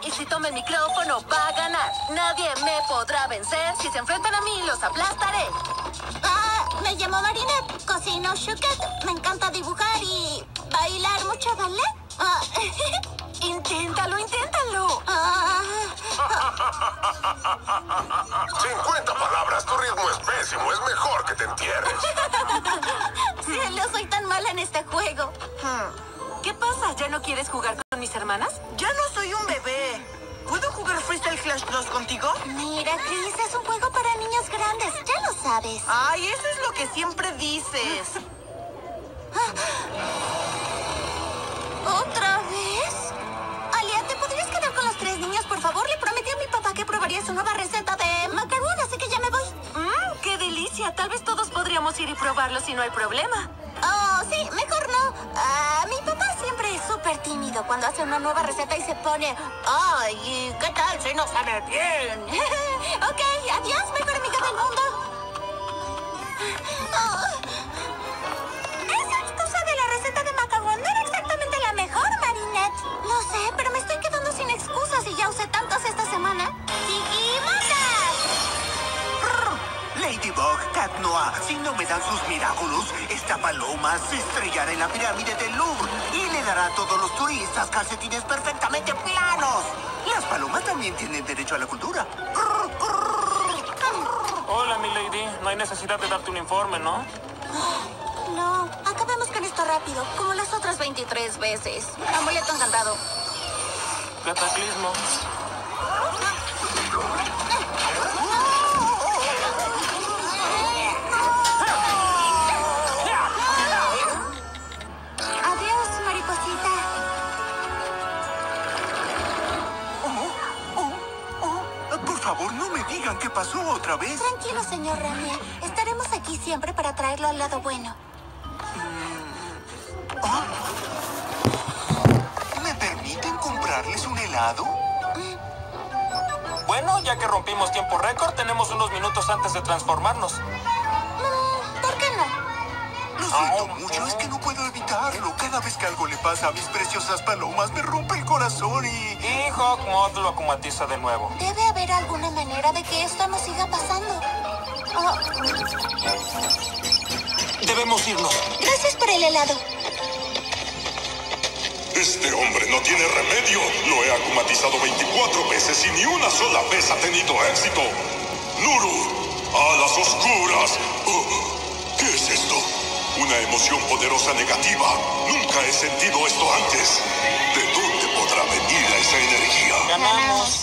Y si toma el micrófono, va a ganar. Nadie me podrá vencer. Si se enfrentan a mí, los aplastaré. Me llamo Marinette, cocino chouquette. Me encanta dibujar y bailar mucho ballet. Inténtalo, inténtalo. 50 palabras, tu ritmo es pésimo, es mejor que te entierres. Cielo, soy tan mala en este juego. ¿Qué pasa? ¿Ya no quieres jugar con mis hermanas? Ya no soy un bebé. ¿Puedo jugar Freestyle Clash 2 contigo? Mira, Chris, es un juego para niños grandes, ya lo sabes. Ay, eso es lo que siempre dices. ¿Otra vez? Alia, ¿te podrías quedar con los 3 niños, por favor? Le prometí a mi papá que probaría su nueva receta de macarón, así que ya me voy. ¡Qué delicia! Tal vez todos podríamos ir y probarlo si no hay problema. Oh, sí, mejor no. Mi papá siempre es súper tímido cuando hace una nueva receta y se pone... Ay, ¿qué tal si no sabe bien? Ok, adiós, mejor amiga del mundo. Esa excusa de la receta de macarón no era exactamente la mejor, Marinette. Lo sé, pero me estoy quedando sin excusas y ya usé tantas esta semana. ¡Seguimos! Ladybug, Cat Noir, si no me dan sus milagros, esta paloma se estrellará en la pirámide del Louvre y le dará a todos los turistas calcetines perfectamente planos. Las palomas también tienen derecho a la cultura. Hola, mi lady. No hay necesidad de darte un informe, ¿no? No, acabemos con esto rápido, como las otras 23 veces. Amuleto encantado. Cataclismo. Adiós, mariposita. Por favor, no me digan qué pasó otra vez. Tranquilo, señor Ramier. Estaremos aquí siempre para traerlo al lado bueno. ¿Me permiten comprarles un helado? Bueno, ya que rompimos tiempo récord, tenemos unos minutos antes de transformarnos. ¿Por qué no? Lo siento mucho, es que no puedo evitarlo. Cada vez que algo le pasa a mis preciosas palomas, me rompe el corazón y... Y Hawkmoth lo acumatiza de nuevo. Debe haber alguna manera de que esto no siga pasando. Debemos irnos. Gracias por el helado. Este hombre no tiene remedio. Lo he acumatizado 24 veces y ni una sola vez ha tenido éxito. Nuru, alas oscuras. ¿Qué es esto? Una emoción poderosa negativa. Nunca he sentido esto antes. ¿De dónde podrá venir esa energía? Ganamos.